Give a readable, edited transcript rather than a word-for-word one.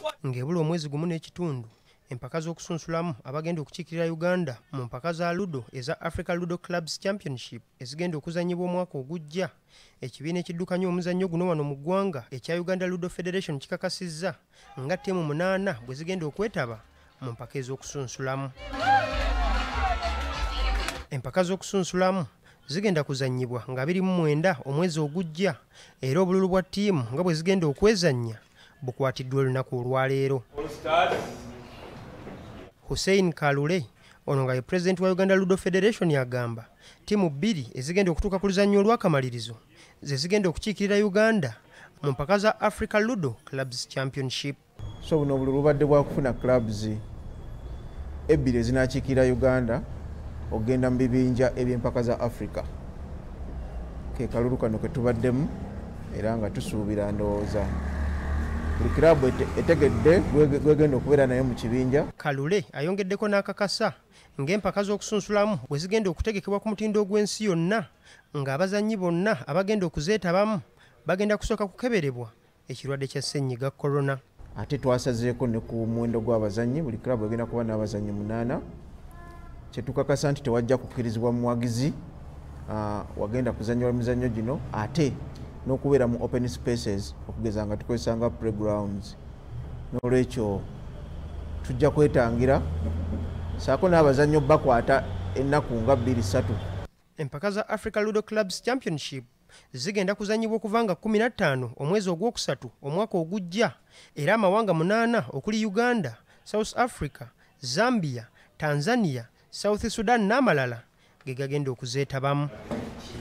ng'ebula omwezi gumu n'ekitundu empaka z'okusunsulamu abagenda okukiikirira Uganda mu mpaka za Ludo eza Africa Ludo Clubs Championship ezigenda okuzannyibwa omwaka ogujja. Ekibiina ekiddukanya omuzannyo guno wano mu ggwanga ekya Uganda Ludo Federation kikakasizza nga ttiimu 8 bwe zigenda okwetaba mu mpaka ez'okusunsulamu. Empaka z'okusunsulamu zigenda kuzannyibwa nga 29 omwezi ogujja era obululu bwa ttiimu nga bwe zigenda okwezannya bukwatiddwa olunaku olwaleero. Hussein Kalule ono nga ye President wa Uganda Ludo Federation yagamba ttiimu 2 ezigenda okutuuka ku luzannyo olw'akamalirizo ze zigenda okukiikirira Uganda mu mpaka za Africa Ludo Clubs Championship. So buno obululu bubadde bwa kufuna clubs 2 ezinakiikirira Uganda ogenda mu bibinja eby'empaka za Africa. Ke kalulu kano ke tubaddemu era nga tusuubira ndowooza buli kirabu etegedde gwegenda okubeera naye mu kibinja. Kalule ayongeddeko n'akakasa ng'empaka z'okusunsulamu bwe zigenda okutegekebwa ku mutindo ogw'ensi yonna ng'abazannyi bonna abagenda okuzeetabamu bagenda kusooka kukeberebwa ekirwadde kya ssennyiga corona. Ate twasazeeko ne ku muwendo gw'abazannyi, buli kirabu egenda kuba n'abazannyi 8. Kyetukakasa nti tewajja kukkirizibwa muwagizi wagenda kuzannyibwa emizannyo gino ate n'okubeera mu open spaces okugeza nga tukozesa nga playgrounds. N'olwekyo tujja kwetangira saako n'abazannyo bakwata ennaku nga 2-3. Empaka za Africa Ludo Clubs Championship zigenda kuzannyibwa okuva nga 15 omwezi ogwokusatu omwaka ogujja era amawanga 8 okuli Uganda, South Africa, Zambia, Tanzania, South Sudan n'amalala ge gagenda okuzeetabamu.